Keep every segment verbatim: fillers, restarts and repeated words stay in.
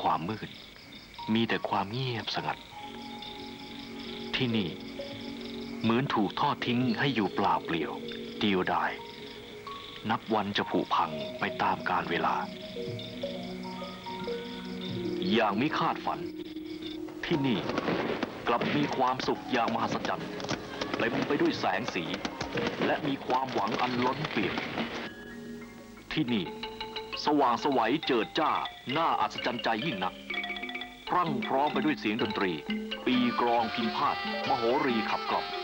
ความมืดมีแต่ความเงียบสงัดที่นี่เหมือนถูกทอดทิ้งให้อยู่เปล่าเปลี่ยวเดียวดายนับวันจะผุพังไปตามกาลเวลาอย่างมิคาดฝันที่นี่กลับมีความสุขอย่างมหัศจรรย์เต็มไปด้วยแสงสีและมีความหวังอันล้นเปี่ยมที่นี่สว่างไสวเจิดจ้าน่าอัศจรรย์ใจยิ่งนักพรั่งพร้อมไปด้วยเสียงดนตรีปีกลองพิณพาทย์มโหรีขับกล่อม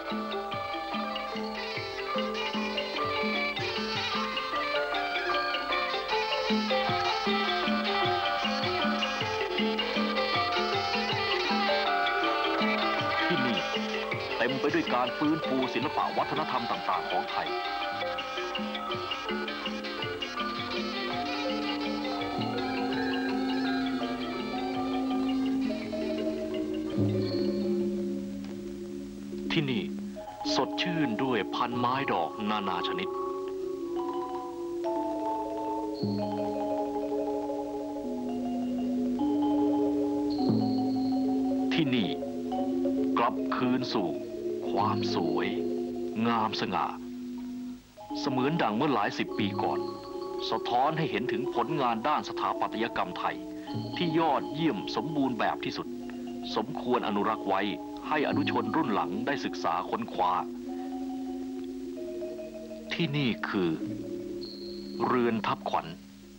ที่นี่เต็มไปด้วยการฟื้นฟูศิลปะวัฒนธรรมต่างๆของไทยที่นี่สดชื่นด้วยพันไม้ดอกนานาชนิดที่นี่กลับคืนสู่ความสวยงามสง่าเสมือนดังเมื่อหลายสิบปีก่อนสะท้อนให้เห็นถึงผลงานด้านสถาปัตยกรรมไทยที่ยอดเยี่ยมสมบูรณ์แบบที่สุดสมควรอนุรักษ์ไว้ให้อนุชนรุ่นหลังได้ศึกษาค้นคว้าที่นี่คือเรือนทับขวัญ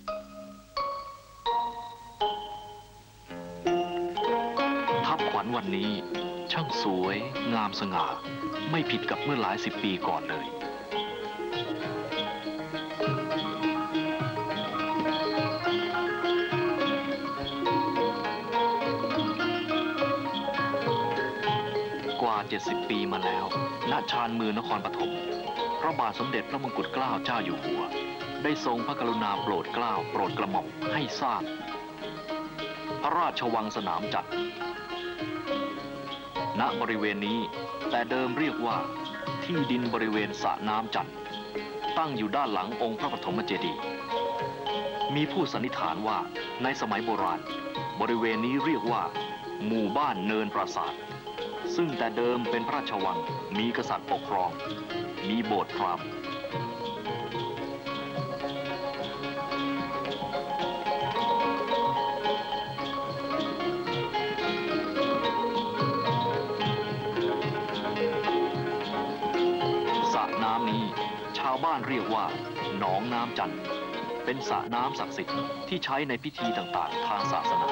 ทับขวัญวันนี้ช่างสวยงามสง่าไม่ผิดกับเมื่อหลายสิบปีก่อนเลยเจ็ดสิบปีมาแล้วณชานเมืองนครปฐมพระบาทสมเด็จพระมงกุฎเกล้าเจ้าอยู่หัวได้ทรงพระกรุณาโปรดเกล้าโปรดกระหม่อมให้สร้างพระราชวังสนามจันทร์ณบริเวณนี้แต่เดิมเรียกว่าที่ดินบริเวณสระน้ำจันทร์ตั้งอยู่ด้านหลังองค์พระปฐมเจดีย์มีผู้สันนิษฐานว่าในสมัยโบราณบริเวณนี้เรียกว่าหมู่บ้านเนินปราสาทซึ่งแต่เดิมเป็นพระราชวังมีกษัตริย์ปกครองมีโบสถ์พราหมณ์สระน้ำนี้ชาวบ้านเรียกว่าหนองน้ำจันทร์เป็นสระน้ำศักดิ์สิทธิ์ที่ใช้ในพิธีต่างๆทางศาสนา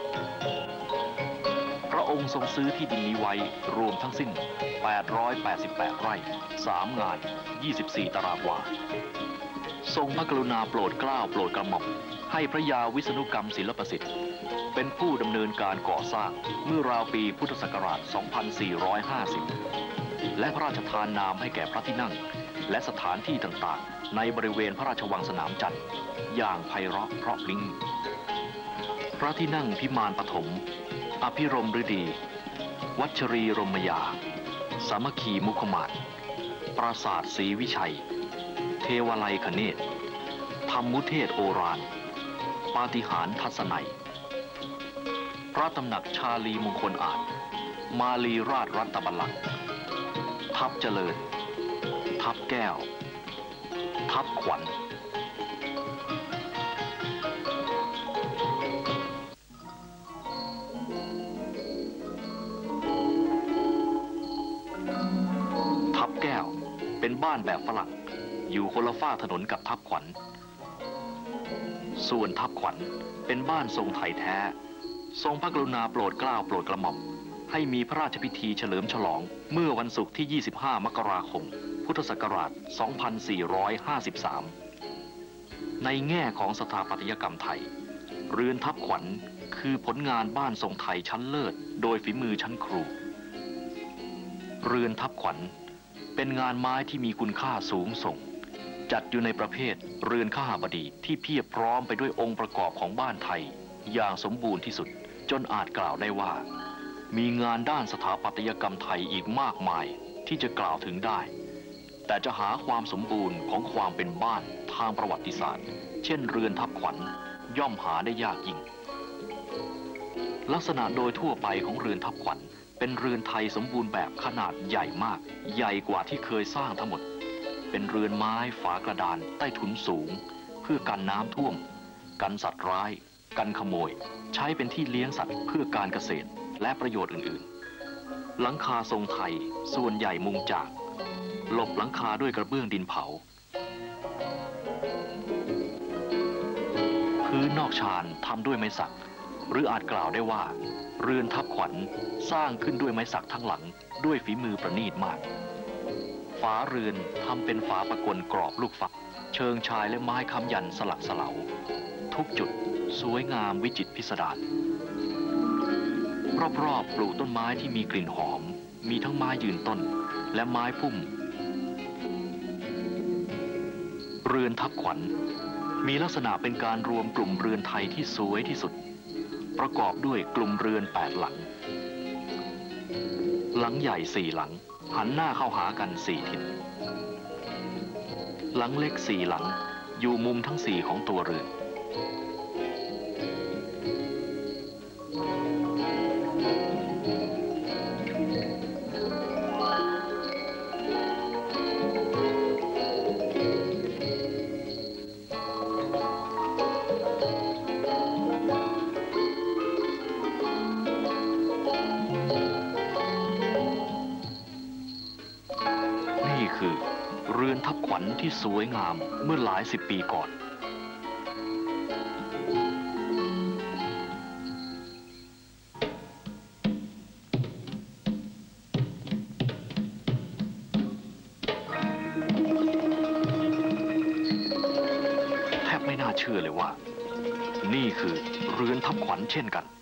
พระองค์ทรงซื้อที่ดินนี้ไว้รวมทั้งสิ้นแปดร้อยแปดสิบแปดไร่สามงานยี่สิบสี่ตารางวาทรงพระกรุณาโปรดเกล้าโปรดกระหม่อมให้พระยาวิษณุกรรมศิลปสิทธิ์เป็นผู้ดำเนินการก่อสร้างเมื่อราวปีพุทธศักราชสองพันสี่ร้อยห้าสิบและพระราชทานนามให้แก่พระที่นั่งและสถานที่ต่างๆในบริเวณพระราชวังสนามจันทร์อย่างไพเราะเพราะพริ้งพระที่นั่งพิมานปฐมอภิรมฤดีวัชรีรมยาสามัคคีมุขมาศปราสาทศรีวิชัยเทวาลัยคเนศธรรมุเทศโอรานปาฏิหาริย์ทัศนัยพระตำหนักชาลีมงคลอาจมาลีราชรัตบัลลังก์ทับเจริญทับแก้วทับขวัญทับแก้วเป็นบ้านแบบฝรั่งอยู่คนละฝ้าถนนกับทับขวัญส่วนทับขวัญเป็นบ้านทรงไทยแท้ทรงพระกรุณาโปรดเกล้าโปรดกระหม่อมให้มีพระราชพิธีเฉลิมฉลองเมื่อวันศุกร์ที่ยี่สิบห้ามกราคมพุทธศักราชสองพันสี่ร้อยห้าสิบสามในแง่ของสถาปัตยกรรมไทยเรือนทับขวัญคือผลงานบ้านทรงไทยชั้นเลิศโดยฝีมือชั้นครูเรือนทับขวัญเป็นงานไม้ที่มีคุณค่าสูงส่งจัดอยู่ในประเภทเรือนข้าบดีที่เพียบพร้อมไปด้วยองค์ประกอบของบ้านไทยอย่างสมบูรณ์ที่สุดจนอาจกล่าวได้ว่ามีงานด้านสถาปัตยกรรมไทยอีกมากมายที่จะกล่าวถึงได้แต่จะหาความสมบูรณ์ของความเป็นบ้านทางประวัติศาสตร์เช่นเรือนทับขวัญย่อมหาได้ยากยิ่งลักษณะโดยทั่วไปของเรือนทับขวัญเป็นเรือนไทยสมบูรณ์แบบขนาดใหญ่มากใหญ่กว่าที่เคยสร้างทั้งหมดเป็นเรือนไม้ฝากระดานใต้ถุนสูงเพื่อกันน้ำท่วมกันสัตว์ร้ายกันขโมยใช้เป็นที่เลี้ยงสัตว์เพื่อการเกษตรและประโยชน์อื่นๆหลังคาทรงไทยส่วนใหญ่มุงจากหลบหลังคาด้วยกระเบื้องดินเผาพื้นนอกชานทำด้วยไม้สักหรืออาจกล่าวได้ว่าเรือนทับขวัญสร้างขึ้นด้วยไม้สักทั้งหลังด้วยฝีมือประณีตมากฝาเรือนทำเป็นฝาประกลกรอบลูกฟักเชิงชายและไม้ค้ำยันสลักสลาทุกจุดสวยงามวิจิตรพิสดารรอบๆปลูกต้นไม้ที่มีกลิ่นหอมมีทั้งไม้ยืนต้นและไม้พุ่มเรือนทับขวัญมีลักษณะเป็นการรวมกลุ่มเรือนไทยที่สวยที่สุดประกอบด้วยกลุ่มเรือนแปดหลังหลังใหญ่สี่หลังหันหน้าเข้าหากันสี่ทิศหลังเล็กสี่หลังอยู่มุมทั้งสี่ของตัวเรือนคือเรือนทับขวัญที่สวยงามเมื่อหลายสิบปีก่อนแทบไม่น่าเชื่อเลยว่านี่คือเรือนทับขวัญเช่นกัน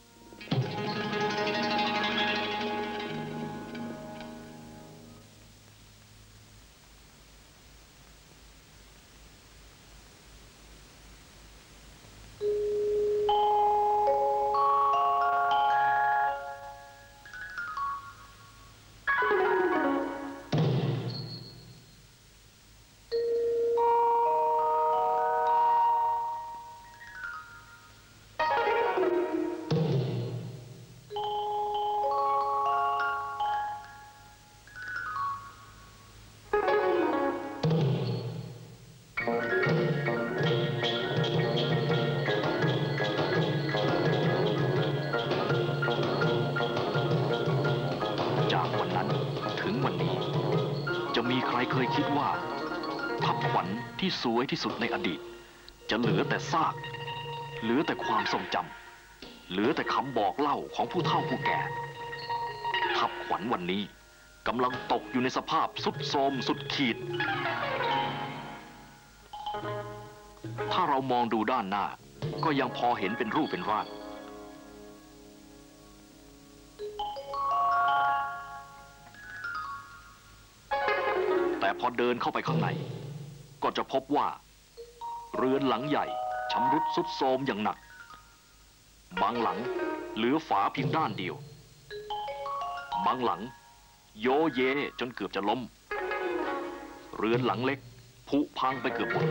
เคยคิดว่าทับขวัญที่สวยที่สุดในอดีตจะเหลือแต่ซากเหลือแต่ความทรงจำเหลือแต่คำบอกเล่าของผู้เฒ่าผู้แก่ทับขวัญวันนี้กำลังตกอยู่ในสภาพทรุดโทรมสุดขีดถ้าเรามองดูด้านหน้าก็ยังพอเห็นเป็นรูปเป็นร่างแต่พอเดินเข้าไปข้างในก็จะพบว่าเรือนหลังใหญ่ชำรุดทรุดโทรมอย่างหนักบางหลังเหลือฝาเพียงด้านเดียวบางหลังโยเยจนเกือบจะล้มเรือนหลังเล็กผุพังไปเกือบหมด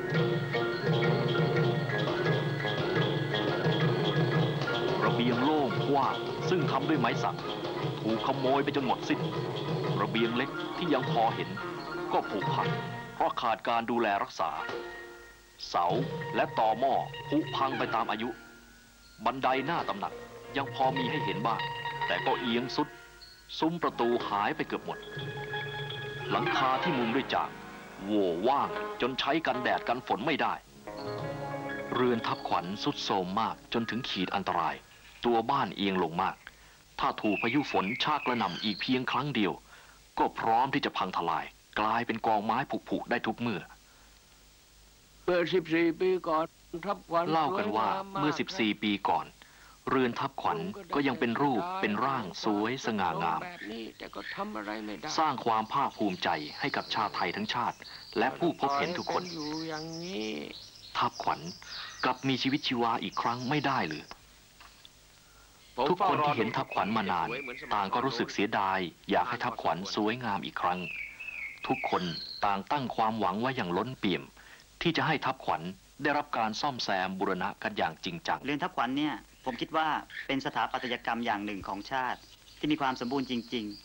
ระเบียงโล่งกว้างซึ่งทำด้วยไม้สักถูกขโมยไปจนหมดสิ้นระเบียงเล็กที่ยังพอเห็นก็ผุพังเพราะขาดการดูแลรักษาเสาและต่อหม้อผุพังไปตามอายุบันไดหน้าตำหนักยังพอมีให้เห็นบ้างแต่ก็เอียงสุดซุ้มประตูหายไปเกือบหมดหลังคาที่มุงด้วยจากโหว่ว่างจนใช้กันแดดกันฝนไม่ได้เรือนทับขวัญทรุดโทรมมากจนถึงขีดอันตรายตัวบ้านเอียงลงมากถ้าถูกพายุฝนชากกระหน่ำอีกเพียงครั้งเดียวก็พร้อมที่จะพังทลายกลายเป็นกองไม้ผุๆได้ทุกเมื่อเมื่อสิบสี่ปีก่อนทับขวัญเล่ากันว่าเมื่อสิบสี่ปีก่อนเรือนทับขวัญก็ยังเป็นรูปเป็นร่างสวยสง่างามสร้างความภาคภูมิใจให้กับชาติไทยทั้งชาติและผู้พบเห็นทุกคนทับขวัญกลับมีชีวิตชีวาอีกครั้งไม่ได้หรือทุกคนที่เห็นทับขวัญมานานต่างก็รู้สึกเสียดายอยากให้ทับขวัญสวยงามอีกครั้งทุกคนต่างตั้งความหวังไว้อย่างล้นเปี่ยมที่จะให้ทับขวัญได้รับการซ่อมแซมบูรณะกันอย่างจริงจังเรือนทับขวัญเนี่ยผมคิดว่าเป็นสถาปัตยกรรมอย่างหนึ่งของชาติที่มีความสมบูรณ์จริงๆ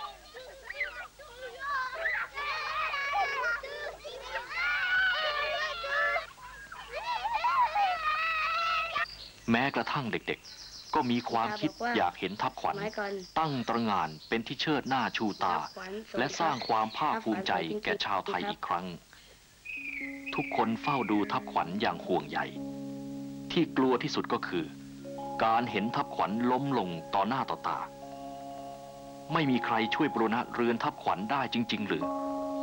แม้กระทั่งเด็กๆก็มีความคิดอยากเห็นทับขวัญตั้งตระหง่านเป็นที่เชิดหน้าชูตาและสร้างความภาคภูมิใจแก่ชาวไทยอีกครั้งทุกคนเฝ้าดูทับขวัญอย่างห่วงใยที่กลัวที่สุดก็คือการเห็นทับขวัญล้มลงต่อหน้าต่อตาไม่มีใครช่วยบูรณะเรือนทับขวัญได้จริงๆหรือ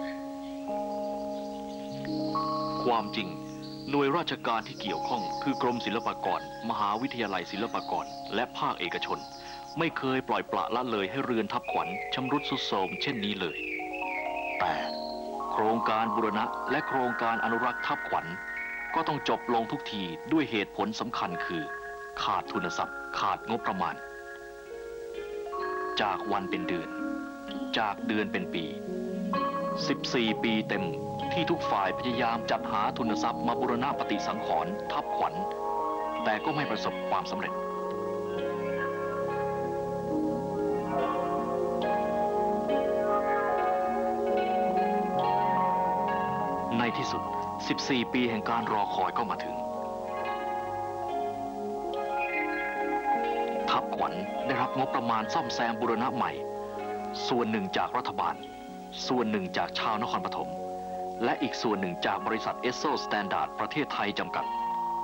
ความจริงหน่วยราชการที่เกี่ยวข้องคือกรมศิลปากรมหาวิทยาลัยศิลปากรและภาคเอกชนไม่เคยปล่อยปละละเลยให้เรือนทับขวัญชำรุดทรุดโทรมเช่นนี้เลยแต่โครงการบูรณะและโครงการอนุรักษ์ทับขวัญก็ต้องจบลงทุกทีด้วยเหตุผลสำคัญคือขาดทุนทรัพย์ขาดงบประมาณจากวันเป็นเดือนจากเดือนเป็นปีสิบสี่ปีเต็มที่ทุกฝ่ายพยายามจัดหาทุนทรัพย์มาบูรณะปฏิสังขรณ์ทับขวัญแต่ก็ไม่ประสบความสำเร็จในที่สุดสิบสี่ปีแห่งการรอคอยก็มาถึงทับขวัญได้รับงบประมาณซ่อมแซมบูรณะใหม่ส่วนหนึ่งจากรัฐบาลส่วนหนึ่งจากชาวนครปฐมและอีกส่วนหนึ่งจากบริษัทเอสโซสแตนดาร์ดประเทศไทยจำกัด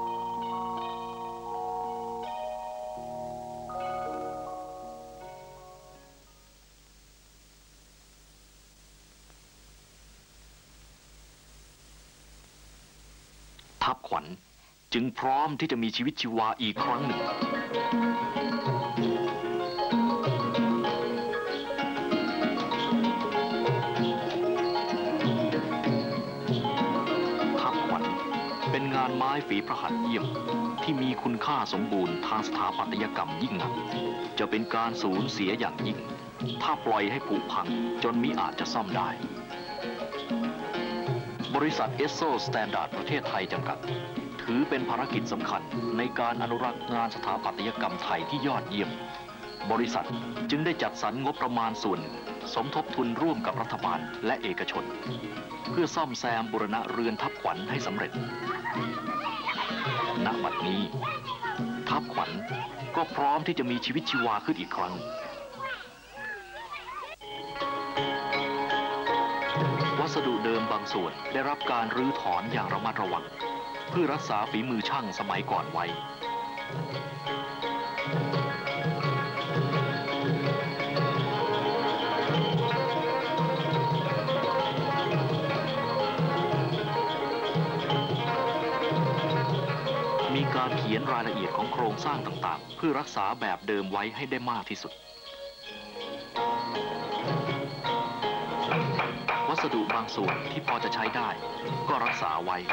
ทับขวัญจึงพร้อมที่จะมีชีวิตชีวาอีกครั้งหนึ่งเป็นงานไม้ฝีพระหัตถ์เยี่ยมที่มีคุณค่าสมบูรณ์ทางสถาปัตยกรรมยิ่งนักจะเป็นการสูญเสียอย่างยิ่งถ้าปล่อยให้ผุพังจนมิอาจจะซ่อมได้บริษัทเอสโซสแตนดาร์ดประเทศไทยจำกัดถือเป็นภารกิจสำคัญในการอนุรักษ์งานสถาปัตยกรรมไทยที่ยอดเยี่ยมบริษัทจึงได้จัดสรรงบประมาณส่วนหนึ่งสมทบทุนร่วมกับรัฐบาลและเอกชนเพื่อซ่อมแซมบูรณะเรือนทับขวัญให้สำเร็จณ บัดนี้ทับขวัญก็พร้อมที่จะมีชีวิตชีวาขึ้นอีกครั้งวัสดุเดิมบางส่วนได้รับการรื้อถอนอย่างระมัดระวังเพื่อรักษาฝีมือช่างสมัยก่อนไว้มีการเขียนรายละเอียดของโครงสร้างต่างๆเพื่อรักษาแบบเดิมไว้ให้ได้มากที่สุดวัสดุบางส่วนที่พอจะใช้ได้ก็รักษาไว้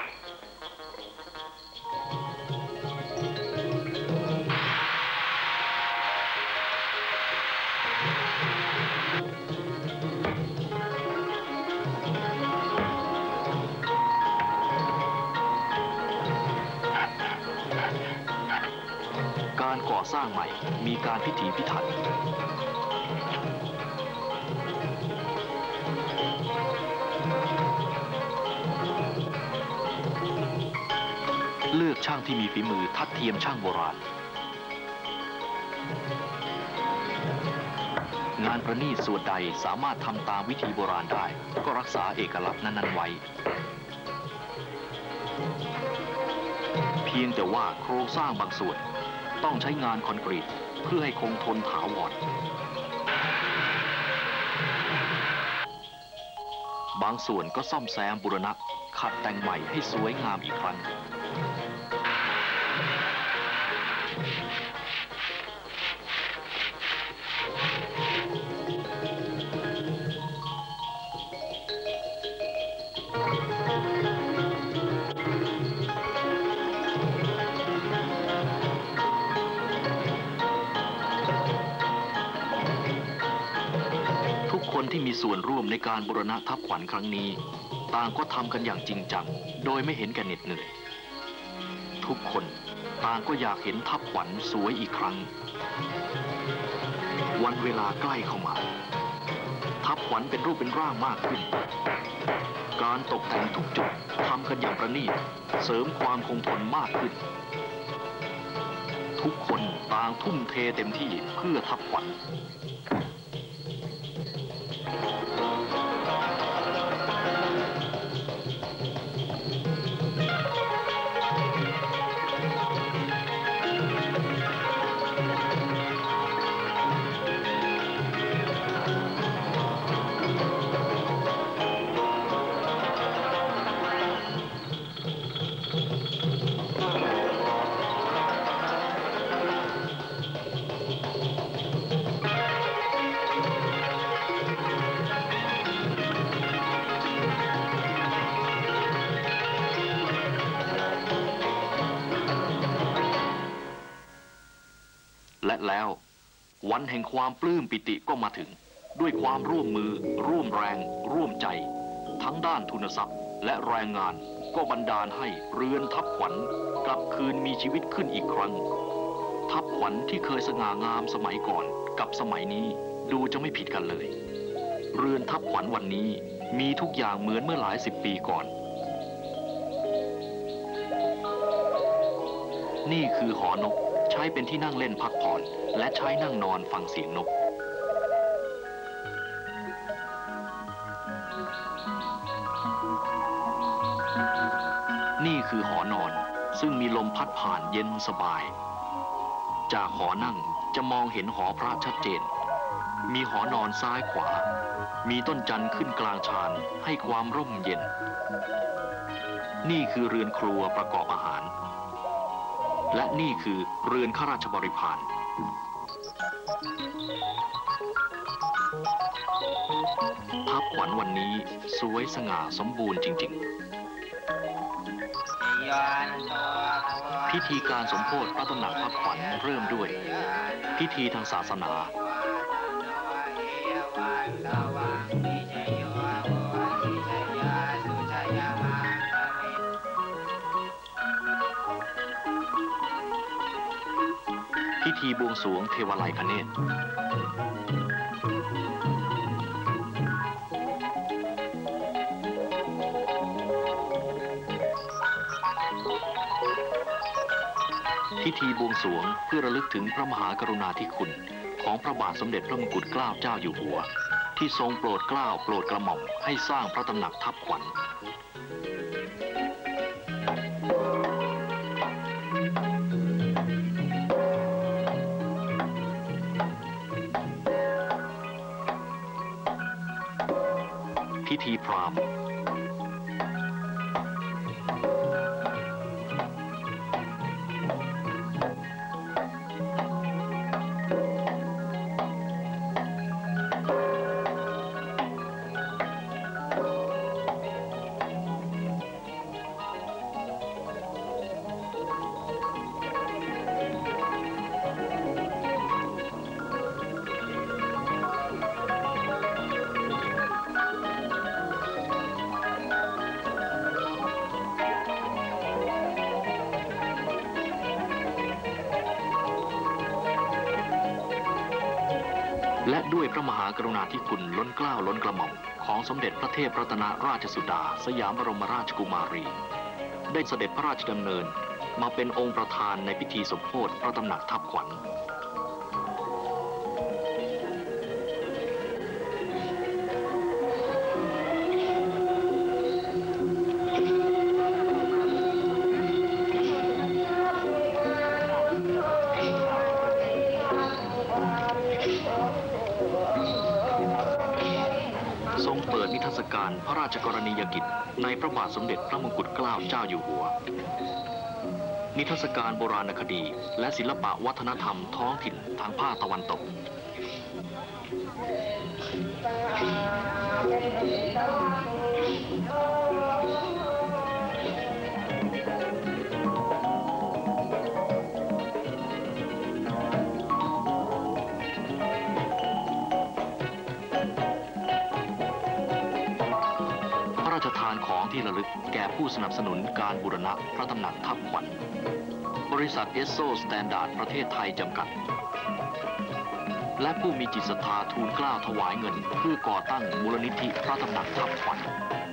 การก่อสร้างใหม่มีการพิถีพิถันเลือกช่างที่มีฝีมือทัดเทียมช่างโบราณงานประณีตส่วนใดสามารถทำตามวิธีโบราณได้ก็รักษาเอกลักษณ์นั้นๆไว้เพียงแต่ว่าโครงสร้างบางส่วนต้องใช้งานคอนกรีตเพื่อให้คงทนถาวรบางส่วนก็ซ่อมแซมบูรณะขัดแต่งใหม่ให้สวยงามอีกครั้งคนที่มีส่วนร่วมในการบูรณะทับขวัญครั้งนี้ต่างก็ทำกันอย่างจริงจังโดยไม่เห็นแก่เหน็ดเหนื่อยทุกคนต่างก็อยากเห็นทับขวัญสวยอีกครั้งวันเวลาใกล้เข้ามาทับขวัญเป็นรูปเป็นร่างมากขึ้นการตกแต่งทุกจุดทำกันอย่างประณีตเสริมความคงทนมากขึ้นทุกคนต่างทุ่มเทเต็มที่เพื่อทับขวัญและแล้ววันแห่งความปลื้มปิติก็มาถึงด้วยความร่วมมือร่วมแรงร่วมใจทั้งด้านทุนทรัพย์และแรงงานก็บันดาลให้เรือนทับขวัญกลับคืนมีชีวิตขึ้นอีกครั้งทับขวัญที่เคยสง่างามสมัยก่อนกับสมัยนี้ดูจะไม่ผิดกันเลยเรือนทับขวัญวันนี้มีทุกอย่างเหมือนเมื่อหลายสิบปีก่อนนี่คือหอนกใช้เป็นที่นั่งเล่นพักผ่อนและใช้นั่งนอนฟังเสียงนกนี่คือหอนอนซึ่งมีลมพัดผ่านเย็นสบายจากหอนั่งจะมองเห็นหอพระชัดเจนมีหอนอนซ้ายขวามีต้นจันทร์ขึ้นกลางชานให้ความร่มเย็นนี่คือเรือนครัวประกอบอาหารและนี่คือเรือนข้าราชบริพารทับขวัญวันนี้สวยสง่าสมบูรณ์จริงๆพิธีการสมโภชพระตำหนักทับขวัญเริ่มด้วยพิธีทางศาสนาพิธีบวงสรวงเทวาลัยคเนศพิธีบวงสรวงเพื่อระลึกถึงพระมหากรุณาธิคุณของพระบาทสมเด็จพระมงกุฎเกล้าเจ้าอยู่หัวที่ทรงโปรดเกล้าโปรดกระหม่อมให้สร้างพระตำหนักทับขวัญพิธีพราหมณ์และด้วยพระมหากรุณาธิคุณล้นเกล้าล้นกระหม่อมของสมเด็จพระเทพรัตนราชสุดาสยามบรมราชกุมารีได้เสด็จพระราชดำเนินมาเป็นองค์ประธานในพิธีสมโภชพระตำหนักทับขวัญทรงเปิดนิทรรศการพระราชกรณียกิจในพระบาทสมเด็จพระมงกุฎเกล้าเจ้าอยู่หัวนิทรรศการโบราณคดีและศิลปะวัฒนธรรมท้องถิ่นทางภาคตะวันตกทานของที่ระลึกแก่ผู้สนับสนุนการบูรณะพระตำหนักทับขวัญบริษัทเอสโซสแตนดาร์ดประเทศไทยจำกัดและผู้มีจิตศรัทธาทูลเกล้าถวายเงินเพื่อก่อตั้งมูลนิธิพระตำหนักทับขวัญ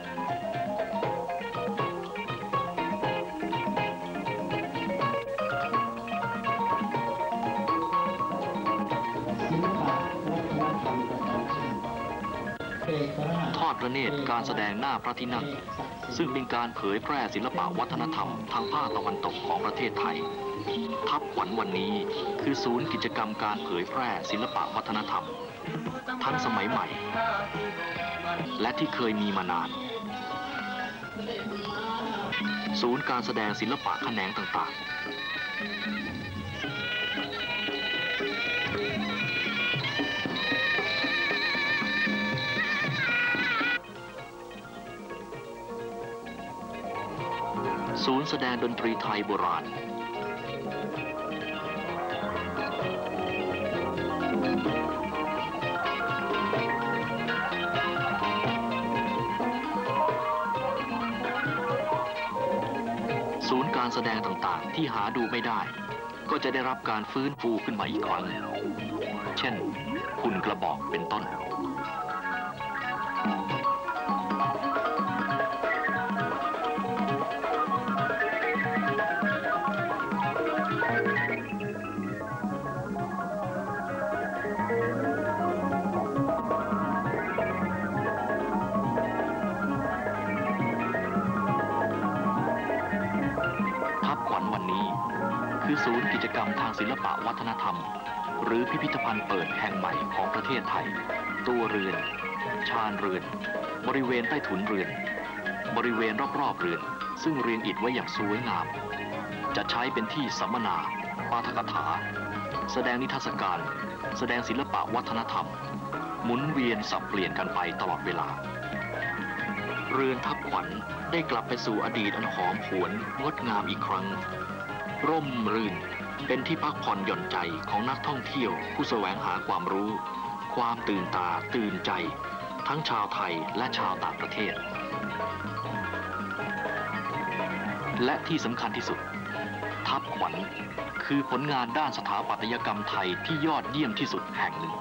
ทอดพระเนตรการแสดงหน้าพระที่นั่งซึ่งเป็นการเผยแพร่ศิลปวัฒนธรรมทางภาคตะวันตกของประเทศไทยทับขวัญวันนี้คือศูนย์กิจกรรมการเผยแพร่ศิลปวัฒนธรรมทั้งสมัยใหม่และที่เคยมีมานานศูนย์การแสดงศิลปะแขนงต่างๆศูนย์แสดงดนตรีไทยโบราณศูนย์การแสดงต่างๆที่หาดูไม่ได้ก็จะได้รับการฟื้นฟูขึ้นมาอีกครั้งเช่นหุ่นกระบอกเป็นต้นคือศูนย์กิจกรรมทางศิลปะวัฒนธรรมหรือพิพิธภัณฑ์เปิดแห่งใหม่ของประเทศไทยตัวเรือนชานเรือนบริเวณใต้ถุนเรือนบริเวณรอบๆเรือนซึ่งเรียงอิฐไว้อย่างสวยงามจะใช้เป็นที่สัมมนาปาฐกถาแสดงนิทรรศการแสดงศิลปะวัฒนธรรมหมุนเวียนสับเปลี่ยนกันไปตลอดเวลาเรือนทับขวัญได้กลับไปสู่อดีตอันหอมหวนงดงามอีกครั้งร่มรื่นเป็นที่พักผ่อนหย่อนใจของนักท่องเที่ยวผู้แสวงหาความรู้ความตื่นตาตื่นใจทั้งชาวไทยและชาวต่างประเทศและที่สำคัญที่สุดทับขวัญคือผลงานด้านสถาปัตยกรรมไทยที่ยอดเยี่ยมที่สุดแห่งหนึ่ง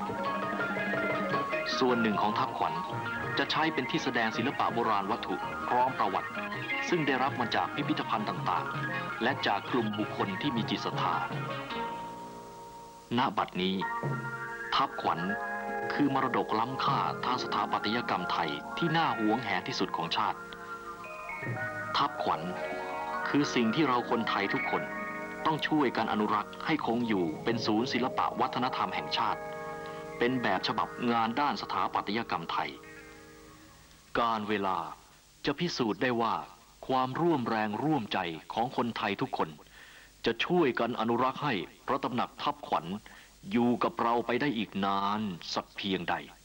ส่วนหนึ่งของทับขวัญจะใช้เป็นที่แสดงศิลปะโบราณวัตถุพร้อมประวัติซึ่งได้รับมาจากพิพิธภัณฑ์ต่างๆและจากกลุ่มบุคคลที่มีจิตศรัทธาณ บัดนี้ทับขวัญคือมรดกล้ำค่าทางสถาปัตยกรรมไทยที่น่าหวงแหนที่สุดของชาติทับขวัญคือสิ่งที่เราคนไทยทุกคนต้องช่วยกันอนุรักษ์ให้คงอยู่เป็นศูนย์ศิลปะวัฒนธรรมแห่งชาติเป็นแบบฉบับงานด้านสถาปัตยกรรมไทยการเวลาจะพิสูจน์ได้ว่าความร่วมแรงร่วมใจของคนไทยทุกคนจะช่วยกันอนุรักษ์ให้พระตำหนักทับขวัญอยู่กับเราไปได้อีกนานสักเพียงใด